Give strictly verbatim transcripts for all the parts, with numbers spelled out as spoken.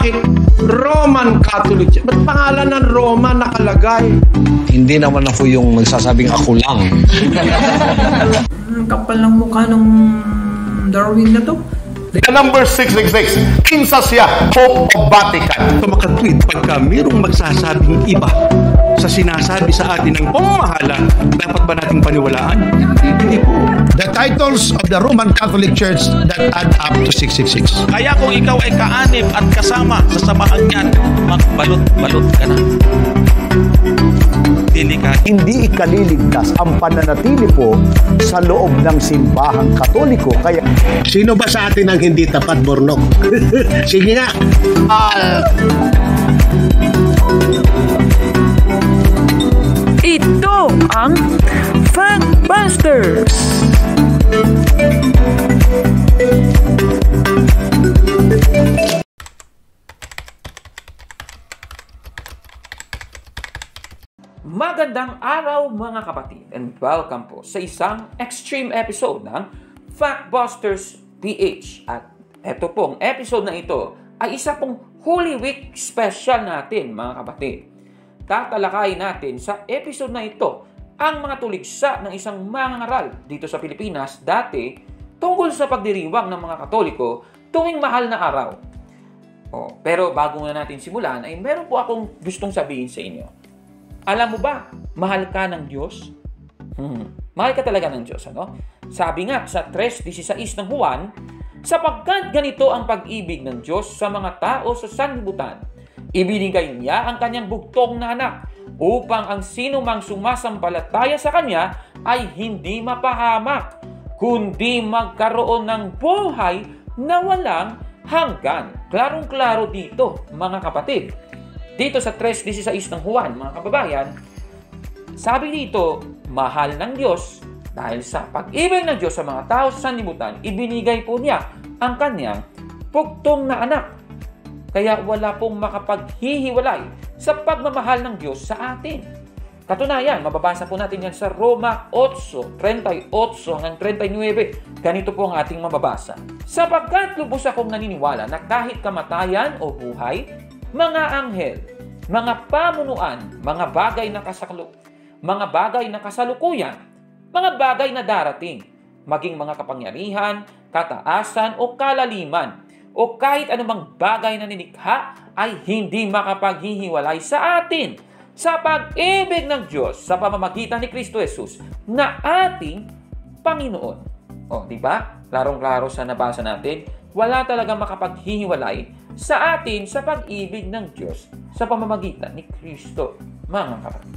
Bakit Roman Catholic Church? Ba't pangalan ng Roma nakalagay? Hindi naman ako yung nagsasabing ako lang. Ang kapal ng mukha ng Darwin na to. The number six six six, kinsa siya, Pope of Vatican. Tumakatwid pagka mayroong magsasabing iba sa sinasabi sa atin ng pamamahala, dapat ba nating paniwalaan? Hindi po. The titles of the Roman Catholic Church that add up to six six six. Kaya kung ikaw ay kaanib at kasama sa samahan niyan, magbalot-balot ka na. Delikado. Hindi ikaliligtas ang pananatili po sa loob ng simbahang Katoliko. Kaya Sino ba sa atin ang hindi tapat, Bornok? Sige nga. Uh... Ito ang Factbusters! Magandang araw mga kapatid and welcome po sa isang extreme episode ng Factbusters P H. At eto pong episode na ito ay isa pong Holy Week special natin mga kapatid. Tatalakayin natin sa episode na ito ang mga tuligsa ng isang mangangaral dito sa Pilipinas dati tungkol sa pagdiriwang ng mga Katoliko tuwing mahal na araw. Oh, pero bago nga natin simulan ay meron po akong gustong sabihin sa inyo. Alam mo ba, mahal ka ng Diyos? Hmm. Mahal ka talaga ng Diyos, ano? Sabi nga sa three sixteen ng Juan, sapagkat ganito ang pag-ibig ng Diyos sa mga tao sa sanlibutan, ibinigay niya ang kanyang bugtong na anak upang ang sino mang sumasampalataya sa kanya ay hindi mapahamak, kundi magkaroon ng buhay na walang hanggan. Klarong-klaro dito, mga kapatid. Dito sa three sixteen ng Juan, mga kababayan, sabi dito, mahal ng Diyos dahil sa pag-ibig ng Diyos sa mga tao sa sanlibutan, ibinigay po niya ang kanyang bugtong na anak. Kaya wala pong makapaghihiwalay sa pagmamahal ng Diyos sa atin. Katunayan, mababasa po natin yan sa Roma eight thirty-eight hanggang thirty-nine. Ganito po ang ating mababasa. Sapagkat lubos akong naniniwala na kahit kamatayan o buhay, mga anghel, mga pamunuan, mga bagay na kasalu, mga bagay na kasalukuyan, mga bagay na darating, maging mga kapangyarihan, kataasan o kalaliman, o kahit anumang bagay na nilikha ay hindi makapaghihiwalay sa atin sa pag-ibig ng Diyos sa pamamagitan ni Kristo Jesus na ating Panginoon. O, di ba? Klarong-klaro sa nabasa natin, wala talagang makapaghihiwalay sa atin sa pag-ibig ng Diyos sa pamamagitan ni Kristo, mga kapatid.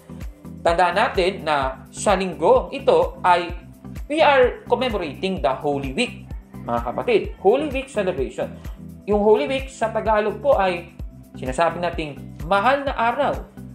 Tandaan natin na sa linggo ito ay we are commemorating the Holy Week, mga kapatid. Holy Week celebration. Yung Holy Week sa Tagalog po ay sinasabi nating mahal na araw.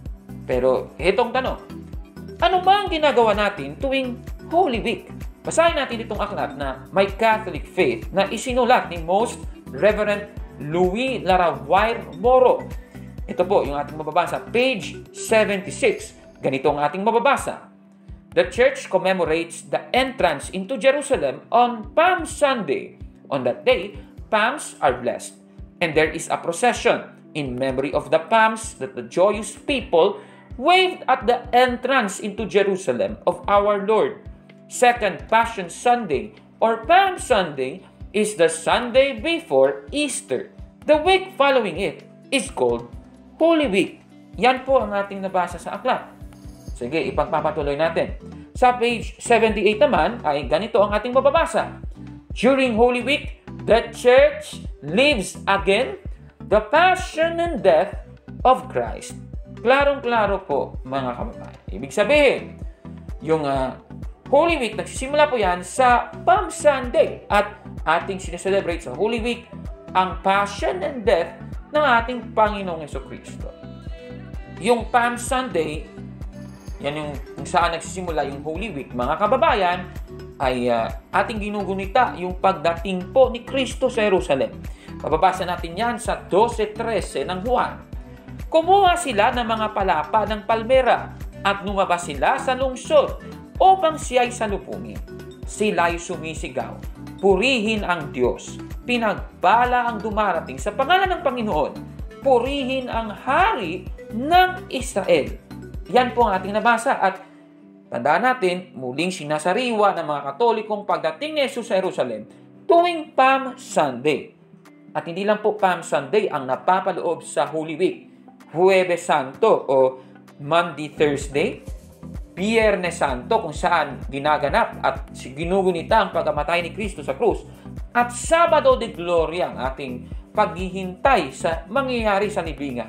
Pero itong tanong, ano ba ang ginagawa natin tuwing Holy Week? Basahin natin itong aklat na My Catholic Faith na isinulat ni Most Reverend Louis Larawaire Moro. Ito po yung ating mababasa, page seventy-six. Ganito ang ating mababasa. The Church commemorates the entrance into Jerusalem on Palm Sunday. On that day, palms are blessed, and there is a procession in memory of the palms that the joyous people waved at the entrance into Jerusalem of our Lord. Second Passion Sunday or Palm Sunday is the Sunday before Easter. The week following it is called Holy Week. Yan po ang ating nabasa sa aklat. Sige, ipagpapatuloy natin. Sa page seventy-eight naman ay ganito ang ating mababasa. During Holy Week, the Church lives again the passion and death of Christ. Klarong-klaro po, mga kababayan. Ibig sabihin, yung uh, Holy Week, nagsisimula po yan sa Palm Sunday at ating sineselebrate sa Holy Week ang passion and death ng ating Panginoong Jesucristo. Yung Palm Sunday, yan yung kung saan nagsisimula yung Holy Week, mga kababayan, ay uh, ating ginugunita yung pagdating po ni Kristo sa Jerusalem. Mababasa natin yan sa twelve thirteen ng Juan. Kumuha sila ng mga palapa ng palmera at lumabas sila sa lungsod upang siya'y salupungin. Sila'y sumisigaw, purihin ang Diyos. Pinagbala ang dumarating sa pangalan ng Panginoon. Purihin ang hari ng Israel. Yan po ang ating nabasa. At tandaan natin, muling sinasariwa ng mga Katolikong pagdating ni Jesus sa Jerusalem tuwing Palm Sunday. At hindi lang po Palm Sunday ang napapaloob sa Holy Week. Huwebes Santo o Monday, Thursday, Biyernes Santo kung saan ginaganap at ginugunita ang pagkamatay ni Kristo sa krus, at Sabado de Gloria ang ating paghihintay sa mangyayari sa libingan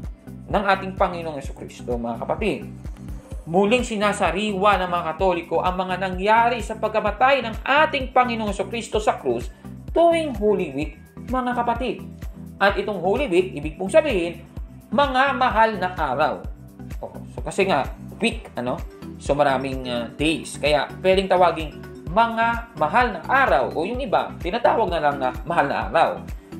ng ating Panginoong Jesucristo, mga kapatid. Muling sinasariwa ng mga Katoliko ang mga nangyari sa pagkamatay ng ating Panginoong Jesucristo sa krus tuwing Holy Week, mga kapatid. At itong Holy Week, ibig pong sabihin, mga mahal na araw. Oh, so kasi nga, week, ano? So maraming uh, days. Kaya pwedeng tawaging mga mahal na araw o yung iba, tinatawag na lang na mahal na araw.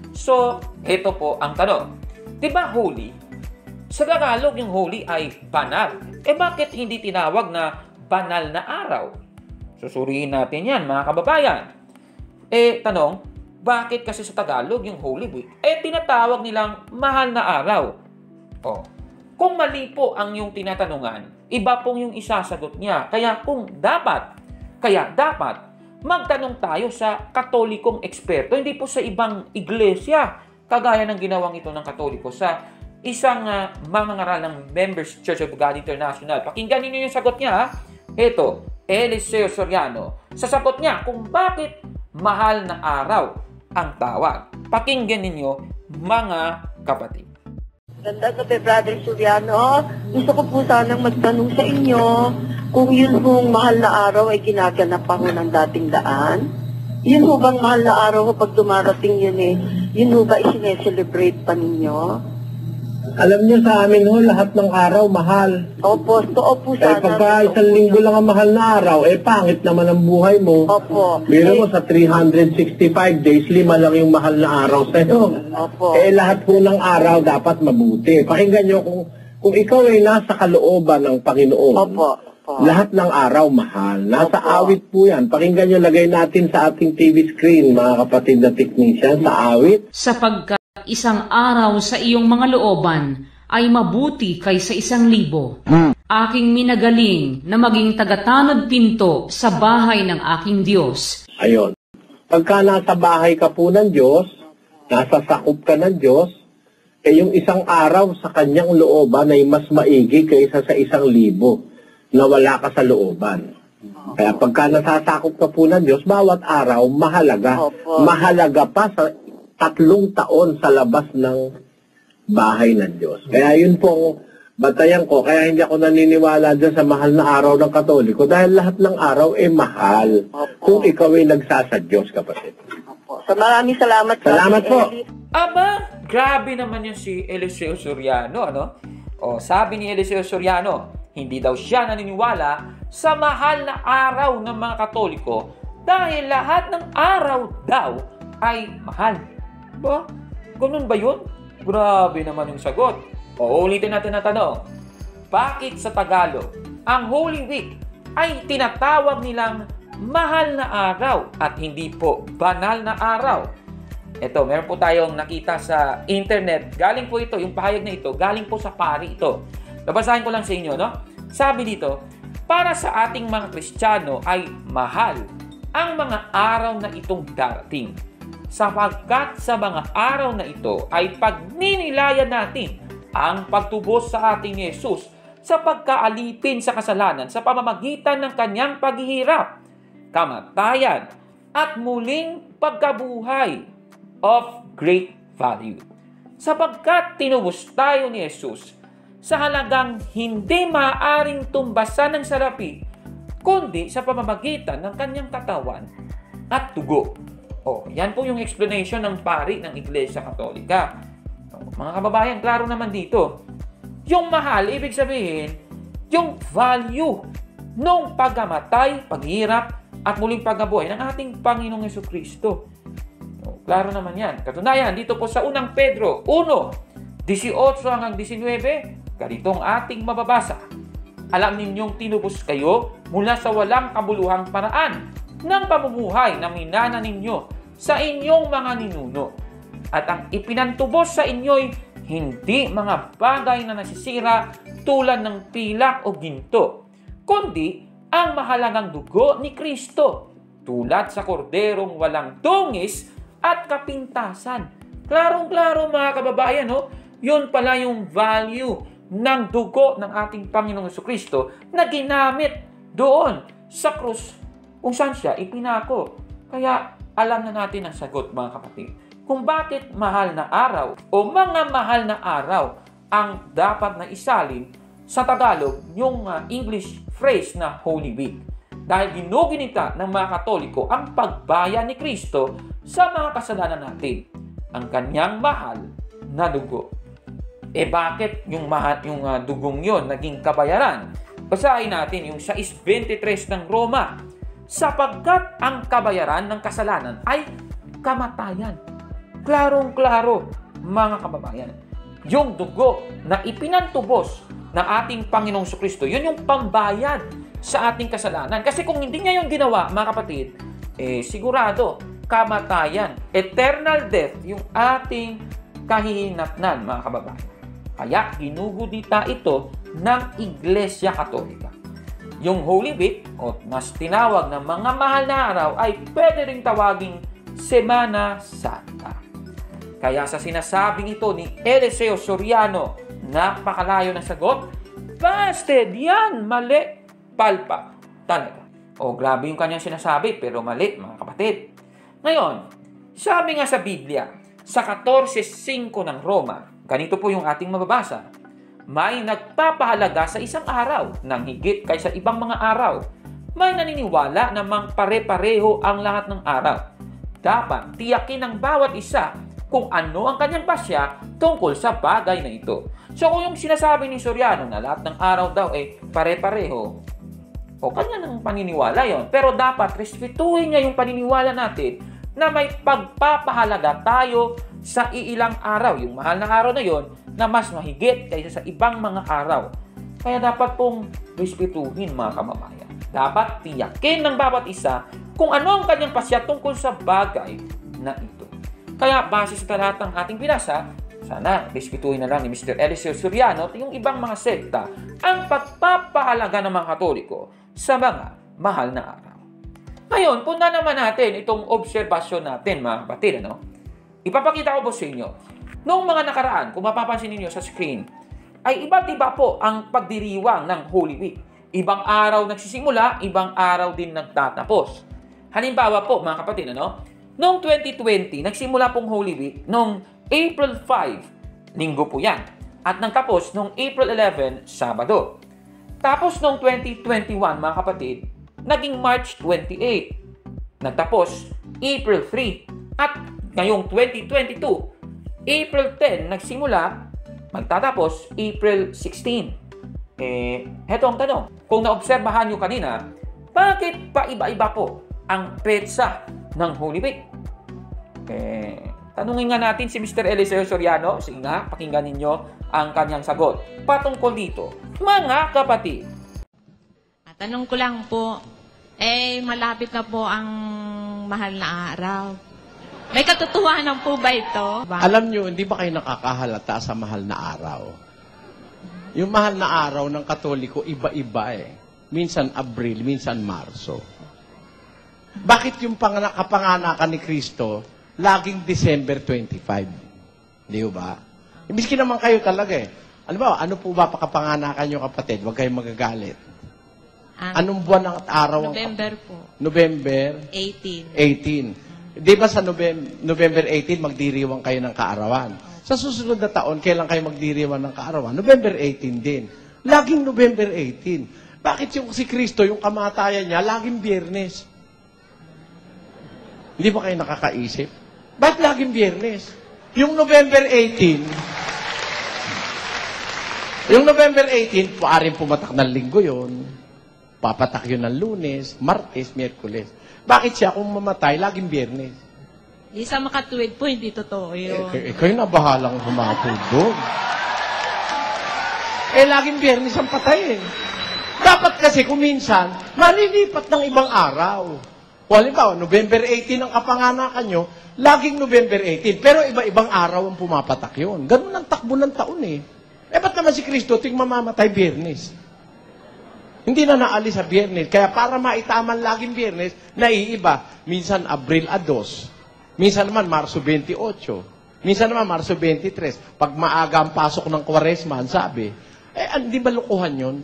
So, ito po ang tanong. Diba holy? Sa Tagalog, yung holy ay banal. Eh bakit hindi tinawag na banal na araw? Susuriin natin yan, mga kababayan. Eh, tanong, bakit kasi sa Tagalog yung Holy Week, eh tinatawag nilang mahal na araw? Oh, kung mali po ang yung tinatanungan, iba pong yung isasagot niya. Kaya kung dapat, kaya dapat, magtanong tayo sa Katolikong eksperto, hindi po sa ibang iglesia, kagaya ng ginawang ito ng Katoliko sa isang uh, mangangaral ng Members Church of God International. Pakinggan niyo yung sagot niya. Ha? Ito, Eliseo Soriano. Sa sagot niya kung bakit mahal na araw ang tawag. Pakinggan ninyo, mga kapatid. Ganda gabi, Brother Soriano. Gusto ko po sanang magtanong sa inyo kung yun hong mahal na araw ay ginaganap pa ho ng dating daan. Yun ho bang mahal na araw ho pag dumarating yun eh, yun ho ba i-celebrate pa ninyo? Alam niyo sa amin ho, lahat ng araw mahal. Opo, totoo po Eh sana. pagka isang linggo lang ang mahal na araw, eh pangit naman ang buhay mo. Opo. Biro Eh, mo sa three hundred sixty-five days, lima lang yung mahal na araw sa'yo. Opo. Eh lahat po ng araw dapat mabuti. Pakinggan niyo kung kung ikaw ay nasa kalooban ng Panginoon. Opo. Opo. Lahat ng araw mahal. Nasa Opo. awit po yan. Pakinggan niyo, lagay natin sa ating T V screen, mga kapatid na technician, sa awit. Sapagkat isang araw sa iyong mga looban ay mabuti kaysa isang libo. Hmm. Aking minagaling na maging tagatanod pinto sa bahay ng aking Diyos. Ayon. Pagka nasa bahay ka po ng Diyos, nasa sakop ka ng Diyos, eh yung isang araw sa kanyang looban ay mas maigi kaysa sa isang libo na wala ka sa looban. Kaya pagka nasasakop ka po ng Diyos, bawat araw mahalaga. Opo. Mahalaga pa sa tatlong taon sa labas ng bahay ng Diyos. Kaya yun pong batayan ko, kaya hindi ako naniniwala dyan sa mahal na araw ng Katoliko dahil lahat ng araw ay mahal. Opo. Kung ikaw ay nagsasadyos, kapatid. Opo. So maraming salamat. Salamat Brother po. Eli. Aba, grabe naman yung si Eliseo Soriano, ano? O, sabi ni Eliseo Soriano, hindi daw siya naniniwala sa mahal na araw ng mga Katoliko dahil lahat ng araw daw ay mahal. Ba? Ganun ba yun? Grabe naman yung sagot. O, ulitin natin na tanong. Bakit sa Tagalog, ang Holy Week ay tinatawag nilang mahal na araw at hindi po banal na araw? Ito, meron po tayong nakita sa internet. Galing po ito, yung pahayag na ito, galing po sa pari ito. Babasahin ko lang sa inyo, no? Sabi dito, para sa ating mga Kristiyano ay mahal ang mga araw na itong darating. Sapagkat sa mga araw na ito ay pagninilayan natin ang pagtubos sa ating Jesus sa pagkaalipin sa kasalanan sa pamamagitan ng kanyang paghihirap, kamatayan, at muling pagkabuhay of great value. Sapagkat tinubos tayo ni Jesus sa halagang hindi maaaring tumbasan ng salapi, kundi sa pamamagitan ng kanyang katawan at dugo. Oh, yan po yung explanation ng pari ng Iglesia Katolika. Oh, mga kababayan, klaro naman dito. Yung mahal, ibig sabihin, yung value nung pagkamatay, paghirap, at muling pagkabuhay ng ating Panginoong Jesucristo. Oh, klaro naman yan. Katunayan, dito po sa unang Pedro one, eighteen hanggang nineteen, ganitong ating mababasa. Alam ninyong tinubos kayo mula sa walang kabuluhang paraan ng pamumuhay na minana ninyo sa inyong mga ninuno. At ang ipinantubos sa inyo'y hindi mga bagay na nasisira tulad ng pilak o ginto, kundi ang mahalagang dugo ni Kristo, tulad sa korderong walang dungis at kapintasan. Klarong-klaro mga kababayan, no? Yun pala yung value ng dugo ng ating Panginoong Jesucristo na ginamit doon sa krus kung saan siya ipinako. Kaya alam na natin ang sagot mga kapatid kung bakit mahal na araw o mga mahal na araw ang dapat na isalin sa Tagalog yung uh, English phrase na Holy Week. Dahil ginuginita ng mga Katoliko ang pagbayan ni Kristo sa mga kasalanan natin, ang kanyang mahal na dugo. Eh bakit yung, mahal, yung uh, dugong yon naging kabayaran? Basahin natin yung six twenty-three ng Roma. Sapagkat ang kabayaran ng kasalanan ay kamatayan. Klarong-klaro, mga kababayan. Yung dugo na ipinantubos ng ating Panginoong Jesucristo, yun yung pambayad sa ating kasalanan. Kasi kung hindi niya yung ginawa, mga kapatid, eh sigurado, kamatayan, eternal death, yung ating kahihinatnan, mga kababayan. Kaya ginugudita ito ng Iglesia Katolika. Yung Holy Week, o mas tinawag na mga mahal na araw, ay pwede ring tawaging Semana Santa. Kaya sa sinasabing ito ni Eliseo Soriano, napakalayo ng sagot, busted! Yan! Mali! Palpa! Talaga. O grabe yung kanyang sinasabi, pero mali, mga kapatid. Ngayon, sabi nga sa Biblia, sa fourteen five ng Roma, ganito po yung ating mababasa, may nagpapahalaga sa isang araw ng higit kaysa ibang mga araw. May naniniwala na mang pare-pareho ang lahat ng araw. Dapat tiyakin ng bawat isa kung ano ang kanyang pasya tungkol sa bagay na ito. So kung yung sinasabi ni Soriano na lahat ng araw daw ay pare-pareho, o kanya ng paniniwala yon. Pero dapat respetuhin niya yung paniniwala natin na may pagpapahalaga tayo sa iilang araw. Yung mahal na araw na yon na mas mahigit kaysa sa ibang mga araw. Kaya dapat pong respetuhin mga kababayan. Dapat tiyakin ng bawat isa kung ano ang kanyang pasya tungkol sa bagay na ito. Kaya base sa talatang ating binasa, sana respetuhin na lang ni Mister Eliseo Soriano at yung ibang mga sekta ang pagpapahalaga ng mga Katoliko sa mga mahal na araw. Ngayon, punta naman natin itong obserbasyon natin mga kapatid. Ano? Ipapakita ko po sa inyo. Noong mga nakaraan, kung mapapansin ninyo sa screen, ay iba't iba po ang pagdiriwang ng Holy Week. Ibang araw nagsisimula, ibang araw din nagtatapos. Halimbawa po mga kapatid, ano? Noong twenty twenty, nagsimula pong Holy Week noong April five, linggo po yan. At nagtapos noong April eleven, Sabado. Tapos noong twenty twenty-one, mga kapatid, naging March twenty-eight. Nagtapos April three. At ngayong twenty twenty-two, April ten, nagsimula, magtatapos April sixteen. Eh, heto ang tanong. Kung naobserbahan nyo kanina, bakit pa iba-iba po ang petsa ng Holy Week? Eh, tanungin nga natin si Mister Eliseo Soriano. Sige nga, pakinggan ninyo ang kanyang sagot patungkol dito. Mga kapatid. Tanong ko lang po, eh, malapit na po ang mahal na araw. May katotohanan po ba ito? Alam nyo, hindi ba kayo nakakahalata sa mahal na araw? Yung mahal na araw ng Katoliko, iba-iba eh. Minsan Abril, minsan Marso. Bakit yung kapanganakan ni Kristo, laging December twenty-five? Di ba? Miski naman kayo talaga eh. Alam ba, ano po ba pakapanganakan yung kapatid? Huwag kayong magagalit. Ang Anong buwan ng araw? November po. November? eighteen. eighteen. Di ba sa November, November eighteen, magdiriwang kayo ng kaarawan? Sa susunod na taon, kailan kayo magdiriwang ng kaarawan? November eighteen din. Laging November eighteen. Bakit yung si Kristo, yung kamatayan niya, laging Biyernes? Hindi ba kayo nakakaisip? Ba't laging Biyernes? Yung November eighteen, yung November eighteen, paaring pumatak ng linggo yun. Papatak yun ng Lunes, Martes, Miyerkules. Bakit siya kung mamatay, laging Biyernes? Di sa makatuwid po, hindi totoo yun. Eh, eh, kayo na bahalang humatubog. Eh, laging Biyernes ang patay eh. Dapat kasi kung minsan, malilipat ng ibang araw. O halimbawa, November eighteen ang kapanganakan nyo, laging November eighteen. Pero iba-ibang araw ang pumapatak yun. Ganun ang takbo ng taon eh. Eh, ba't naman si Kristo ting mamamatay Biyernes? Hindi na naalis sa Biyernes. Kaya para maitaman laging Biyernes, naiiba. Minsan Abril dos. Minsan naman Marso twenty-eight. Minsan naman Marso twenty-three. Pag maaga ang pasok ng Kwaresma, ang sabi, eh, hindi ba lukuhan yun?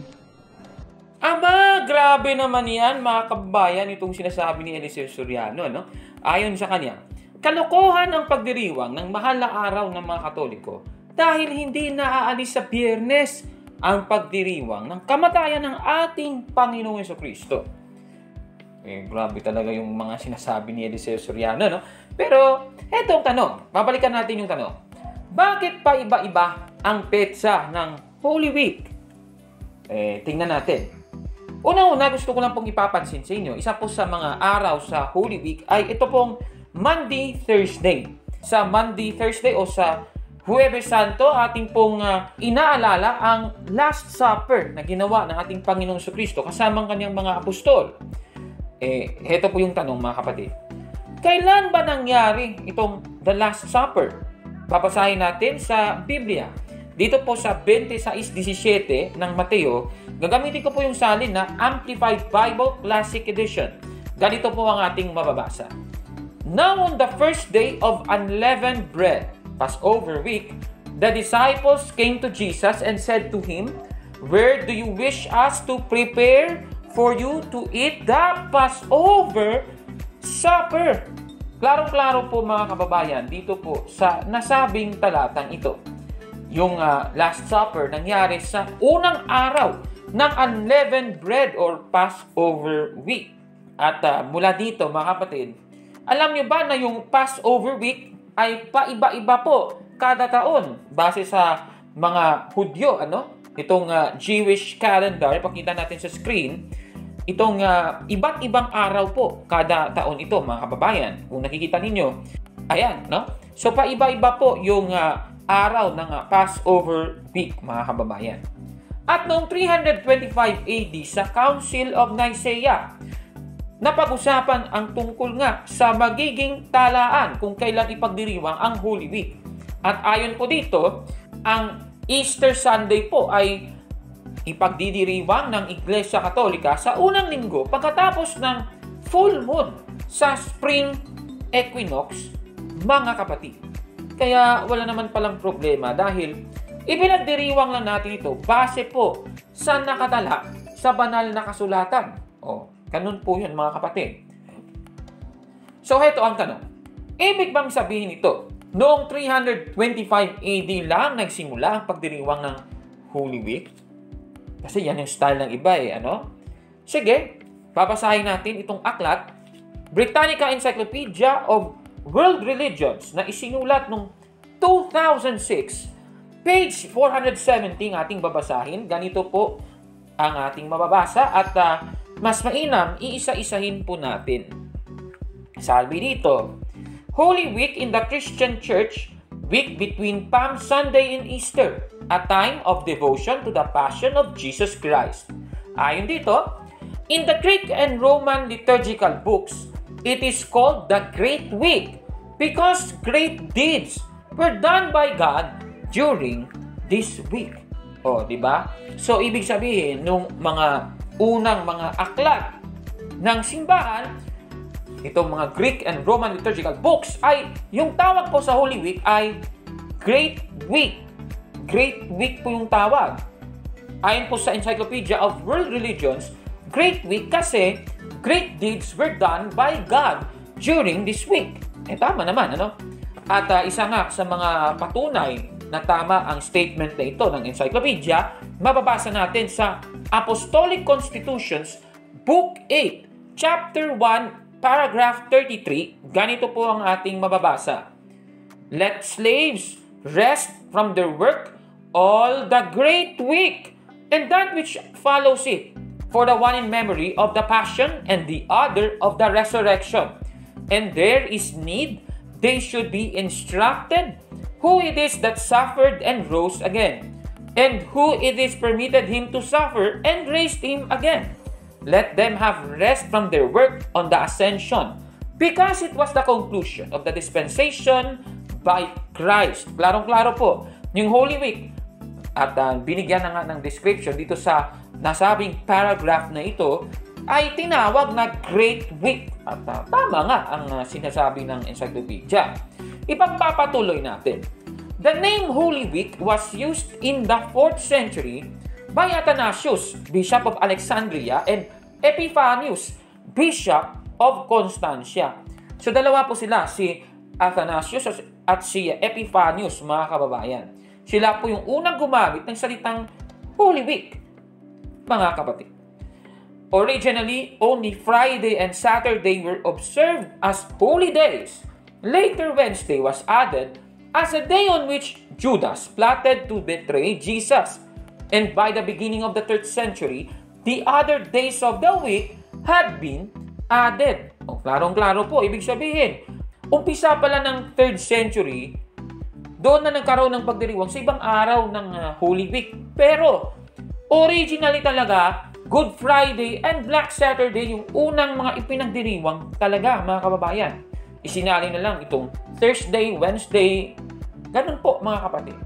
Aba, grabe naman yan, mga kababayan, itong sinasabi ni Eliseo Soriano, no? Ayon sa kanya, kalokohan ang pagdiriwang ng mahal na araw ng mga Katoliko dahil hindi naaalis sa Biyernes ang pagdiriwang ng kamatayan ng ating Panginoong Jesucristo. Eh, grabe talaga yung mga sinasabi ni Eliseo Soriano, no? Pero, etong tanong, babalikan natin yung tanong. Bakit pa iba-iba ang petsa ng Holy Week? Eh, tingnan natin. Una-una, gusto ko lang pong ipapansin sa inyo, isa po sa mga araw sa Holy Week ay ito pong Monday, Thursday. Sa Monday, Thursday o sa Huwebes Santo, ating pong uh, inaalala ang Last Supper na ginawa ng ating Panginoong Jesucristo kasama ang kanyang mga apostol. Eh, heto po yung tanong, mga kapatid. Kailan ba nangyari itong The Last Supper? Papasahin natin sa Biblia. Dito po sa twenty-six seventeen ng Mateo, gagamitin ko po yung salin na Amplified Bible Classic Edition. Ganito po ang ating mababasa. Now on the first day of unleavened bread, Passover week, the disciples came to Jesus and said to him, "Where do you wish us to prepare for you to eat the Passover supper?" Klarong-klaro po mga kababayan, dito po sa nasabing talatang ito. Yung uh, Last Supper nangyari sa unang araw ng unleavened bread or Passover week. At uh, mula dito mga kapatid, alam nyo ba na yung Passover week ay paiba-iba po kada taon base sa mga Hudyo, ano? Itong uh, Jewish calendar, pakita natin sa screen, itong uh, iba't ibang araw po kada taon ito mga kababayan. Kung nakikita ninyo, ayan, no? So paiba-iba po yung uh, araw ng uh, Passover week, mga kababayan. At noong three twenty-five A D sa Council of Nicaea, napag-usapan ang tungkol nga sa magiging talaan kung kailan ipagdiriwang ang Holy Week. At ayon po dito, ang Easter Sunday po ay ipagdidiriwang ng Iglesia Katolika sa unang linggo pagkatapos ng full moon sa spring equinox, mga kapatid. Kaya wala naman palang problema dahil ipinagdiriwang lang natin ito base po sa nakatala sa banal na kasulatan. O, ganun po yun mga kapatid. So, heto ang tanong. Ibig bang sabihin ito, noong three twenty-five A D lang nagsimula ang pagdiriwang ng Holy Week? Kasi yan yung style ng iba eh, ano? Sige, babasahin natin itong aklat, Britannica Encyclopedia of World Religions na isinulat noong two thousand six, page four seventy ating babasahin. Ganito po ang ating mababasa at uh, mas mainam, iisa-isahin po natin. Sabi dito, Holy Week in the Christian Church, week between Palm Sunday and Easter, a time of devotion to the Passion of Jesus Christ. Ayon dito, in the Greek and Roman liturgical books, it is called the Great Week because great deeds were done by God during this week. O, di ba? So, ibig sabihin, nung mga unang mga aklat ng simbahan, itong mga Greek and Roman liturgical books, ay yung tawag po sa Holy Week ay Great Week. Great Week po yung tawag. Ayon po sa Encyclopedia of World Religions, Great Week kasi great deeds were done by God during this week. Eh, tama naman, ano? At uh, isa nga sa mga patunay na tama ang statement na ito ng encyclopedia, mababasa natin sa Apostolic Constitutions, Book eight, Chapter one, Paragraph thirty-three. Ganito po ang ating mababasa. Let slaves rest from their work all the great week, and that which follows it, for the one in memory of the passion, and the other of the resurrection. And there is need, they should be instructed who it is that suffered and rose again, and who it is permitted him to suffer and raised him again. let them have rest from their work on the ascension, because it was the conclusion of the dispensation by Christ. Klarong-klaro po, yung Holy Week, at uh, binigyan na nga ng description dito sa nasabing paragraph na ito, ay tinawag na Great Week. At uh, tama nga ang uh, sinasabi ng encyclopedia. Ipagpapatuloy natin. The name Holy Week was used in the fourth century by Athanasius, Bishop of Alexandria, and Epiphanius, Bishop of Constantia. So dalawa po sila, si Athanasius at si Epiphanius, mga kababayan. Sila po yung unang gumamit ng salitang Holy Week, mga kapatid. Originally, only Friday and Saturday were observed as holy days. Later, Wednesday was added as a day on which Judas plotted to betray Jesus. And by the beginning of the third century, the other days of the week had been added. O, klarong-klaro po, ibig sabihin, umpisa pala ng third century, doon na nagkaroon ng pagdiriwang sa ibang araw ng uh, Holy Week. Pero, originally talaga, Good Friday and Black Saturday yung unang mga ipinagdiriwang talaga, mga kababayan. Isinali na lang itong Thursday, Wednesday, ganun po, mga kapatid.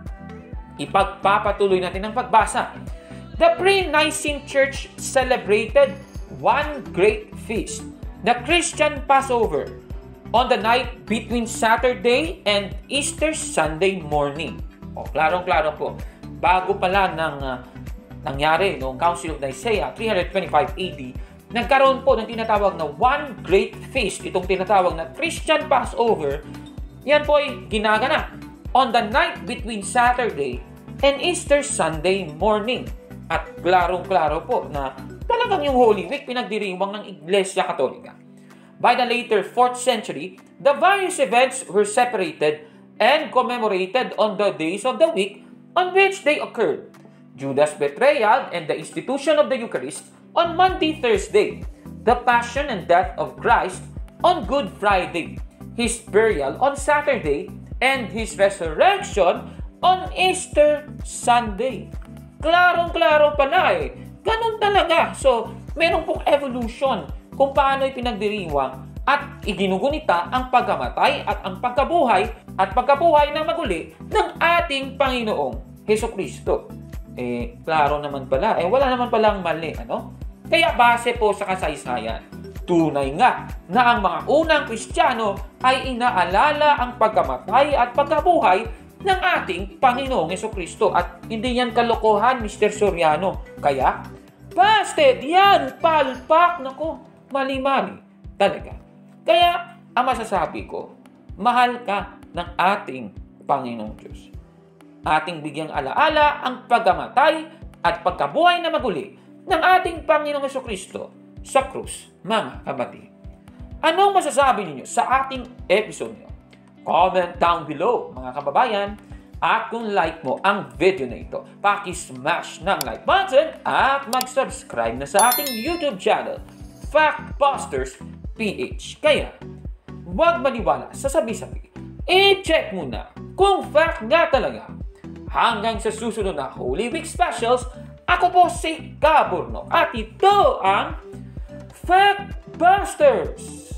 Ipagpapatuloy natin ang pagbasa. The pre-Nicene Church celebrated one great feast, the Christian Passover, on the night between Saturday and Easter Sunday morning. O, klarong-klaro po. Bago pala ng uh, nangyari noong Council of Nicaea, three twenty-five A D, nagkaroon po ng tinatawag na one great feast, itong tinatawag na Christian Passover. Yan po ay ginaganap on the night between Saturday and Easter Sunday morning. At klarong-klaro po na talagang yung Holy Week pinagdiriwang ng Iglesia Katolika. By the later fourth century, the various events were separated and commemorated on the days of the week on which they occurred. Judas' betrayal and the institution of the Eucharist on Monday, Thursday, the Passion and Death of Christ on Good Friday, His burial on Saturday, and His resurrection on Easter Sunday. Klarong-klaro pala eh. Ganun talaga. So, meron pong evolution kung paano ipinagdiriwang at iginugunita ang pagkamatay at ang pagkabuhay at pagkabuhay na maguli ng ating Panginoong Hesukristo. Eh, klaro naman pala. Eh, wala naman palang mali, ano? Kaya base po sa kasaysayan, tunay nga na ang mga unang Kristiyano ay inaalala ang pagkamatay at pagkabuhay ng ating Panginoong Hesukristo. At hindi yan kalokohan, Mister Soriano. Kaya, busted yan, palpak, nako, mali-mali talaga. Kaya, ang masasabi ko, mahal ka ng ating Panginoong Diyos. Ating bigyang alaala ang pagkamatay at pagkabuhay na maguli ng ating Panginoong Hesukristo sa krus, mga kapatid. Anong masasabi ninyo sa ating episode nyo? Comment down below, mga kababayan. At kung like mo ang video na ito, paki-smash ng like button at mag-subscribe na sa ating YouTube channel, Factbusters P H. Kaya, huwag maniwala sa sabi-sabi. I-check muna kung fact nga talaga. Hanggang sa susunod na Holy Week Specials, ako po si Gaburno at ito ang Factbusters!